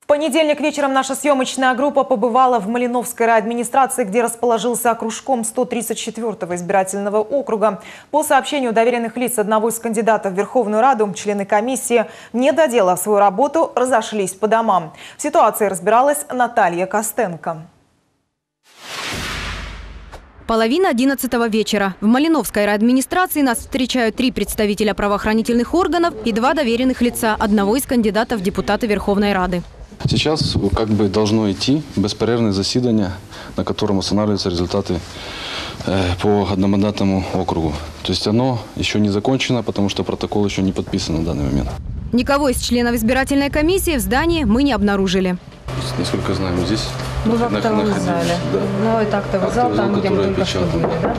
понедельник вечером наша съемочная группа побывала в Малиновской райадминистрации, где расположился окружком 134-го избирательного округа. По сообщению доверенных лиц одного из кандидатов в Верховную Раду, члены комиссии, не доделав свою работу, разошлись по домам. В ситуации разбиралась Наталья Костенко. Половина 11-го вечера. В Малиновской райадминистрации нас встречают 3 представителя правоохранительных органов и 2 доверенных лица одного из кандидатов в депутаты Верховной Рады. Сейчас должно идти беспрерывное заседание, на котором устанавливаются результаты по одномандатному округу. То есть оно еще не закончено, потому что протокол еще не подписан на данный момент. Никого из членов избирательной комиссии в здании мы не обнаружили. Насколько знаем, здесь мы в актовом зале. Да. Ну, это актовый зал, там, где мы только что были, да?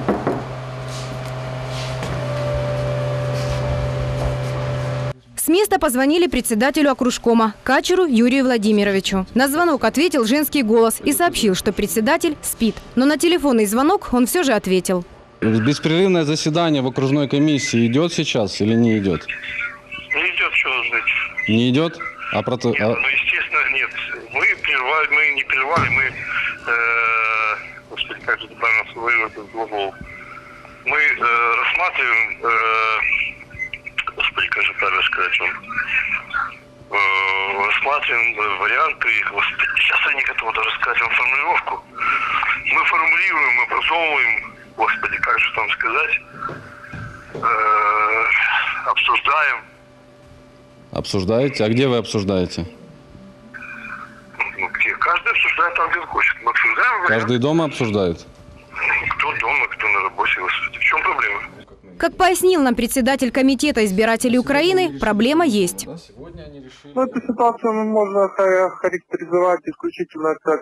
С места позвонили председателю окружкома Качеру Юрию Владимировичу. На звонок ответил женский голос и сообщил, что председатель спит. Но на телефонный звонок он все же ответил. Беспрерывное заседание в окружной комиссии идет сейчас или не идет? Не идет, что ждать. Не идет? Ну, естественно, нет. Мы не прервали, господи, как же правильно слово этот глагол. Мы рассматриваем, господи, как же правильно сказать вам, рассматриваем варианты, господи, сейчас я не готов даже сказать вам формулировку. Мы формулируем, образовываем, господи, как же там сказать, обсуждаем. Обсуждаете? А где вы обсуждаете? Ну, где? Каждый обсуждает там, где он хочет. Мы обсуждаем. Каждый дома обсуждает? Кто дома, кто на работе. В чем проблема? Как пояснил нам председатель комитета избирателей Украины, проблема есть. Ну, эту ситуацию можно характеризовать исключительно как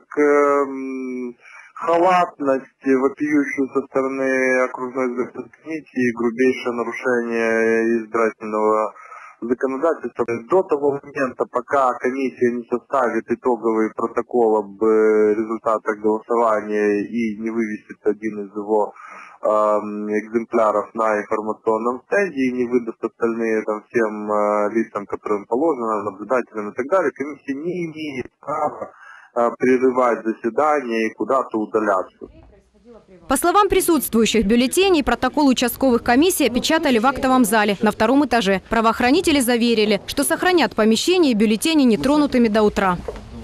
халатность, вопиющую со стороны окружной избирательной комиссии, грубейшее нарушение избирательного законодательства. До того момента, пока комиссия не составит итоговый протокол об результатах голосования и не вывесит один из его экземпляров на информационном стенде и не выдаст остальные всем лицам, которым положено, наблюдателям и так далее, комиссия не имеет права прерывать заседание и куда-то удаляться. По словам присутствующих, бюллетени и протокол участковых комиссий опечатали в актовом зале на 2-м этаже. Правоохранители заверили, что сохранят помещение и бюллетени нетронутыми до утра.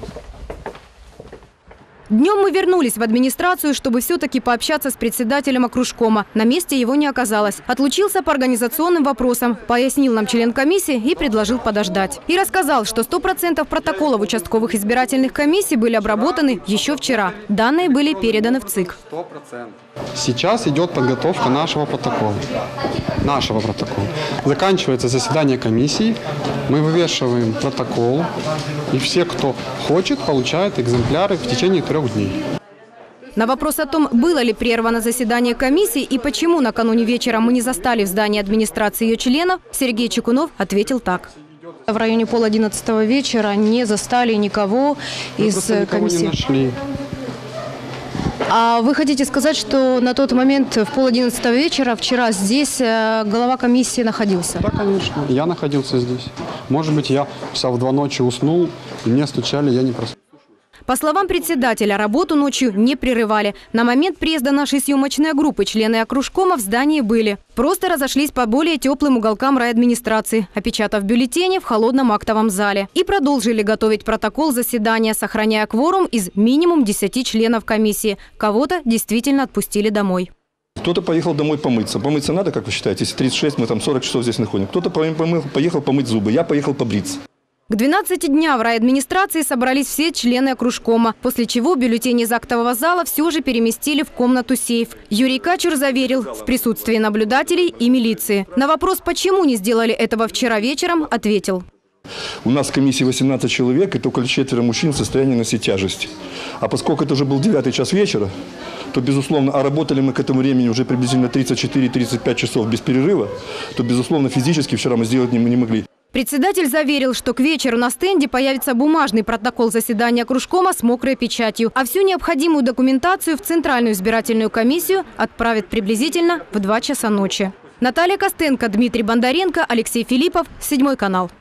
Днем мы вернулись в администрацию, чтобы все-таки пообщаться с председателем окружкома. На месте его не оказалось. Отлучился по организационным вопросам, пояснил нам член комиссии и предложил подождать. И рассказал, что 100% протоколов участковых избирательных комиссий были обработаны еще вчера. Данные были переданы в ЦИК. Сейчас идет подготовка нашего протокола. Заканчивается заседание комиссии, мы вывешиваем протокол, и все, кто хочет, получают экземпляры в течение 3 дней. На вопрос о том, было ли прервано заседание комиссии и почему накануне вечера мы не застали в здании администрации ее членов, Сергей Чекунов ответил так. В районе 10:30 вечера не застали никого из комиссии. Не нашли. А вы хотите сказать, что на тот момент в 10:30 вечера вчера здесь глава комиссии находился? Да, конечно. Я находился здесь. Может быть, я часа в 2 ночи уснул, и мне стучали, я не проснулся. По словам председателя, работу ночью не прерывали. На момент приезда нашей съемочной группы члены окружкома в здании были. Просто разошлись по более теплым уголкам райадминистрации, опечатав бюллетени в холодном актовом зале. И продолжили готовить протокол заседания, сохраняя кворум из минимум 10 членов комиссии. Кого-то действительно отпустили домой. Кто-то поехал домой помыться. Помыться надо, как вы считаете? Если 36, мы там 40 часов здесь находим. Кто-то поехал помыть зубы, я поехал побриться. К 12 дня в райадминистрации собрались все члены окружкома, после чего бюллетени из актового зала все же переместили в комнату сейф. Юрий Качер заверил, в присутствии наблюдателей и милиции. На вопрос, почему не сделали этого вчера вечером, ответил. У нас в комиссии 18 человек, и только 4 мужчин в состоянии носить тяжесть. А поскольку это уже был 9 час вечера, то, безусловно, а работали мы к этому времени уже приблизительно 34-35 часов без перерыва, то, безусловно, физически вчера мы сделать не могли. Председатель заверил, что к вечеру на стенде появится бумажный протокол заседания окружкома с мокрой печатью, а всю необходимую документацию в Центральную избирательную комиссию отправят приблизительно в 2 часа ночи. Наталья Костенко, Дмитрий Бондаренко, Алексей Филиппов, 7 канал.